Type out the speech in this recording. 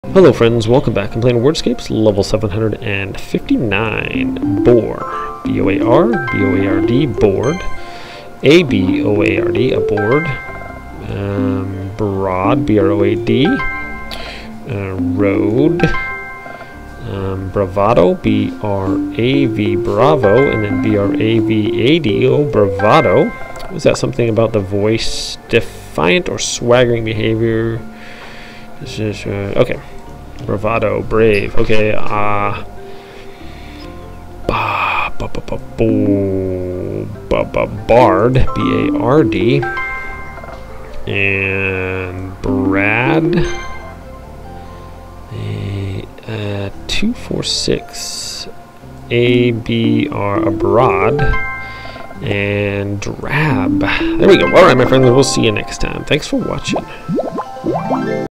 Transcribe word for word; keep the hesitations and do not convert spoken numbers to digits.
Hello friends, welcome back. I'm playing WORDSCAPES level seven hundred fifty-nine. Boar. B O A R, B O A R D, board. A B O A R D, a board. Um, broad, B R O A D. Uh, road. Um, bravado, B R A V, bravo. And then B R A V A D, oh, bravado. Was that something about the voice? Defiant or swaggering behavior? This is, uh, okay. Bravado, brave. Okay. Ah. Uh, ba, ba, ba, bo, ba, ba, bard. B A R D. And Brad. A, uh, two four six. A B R abroad. And drab. There we go. All right, my friends. We'll see you next time. Thanks for watching.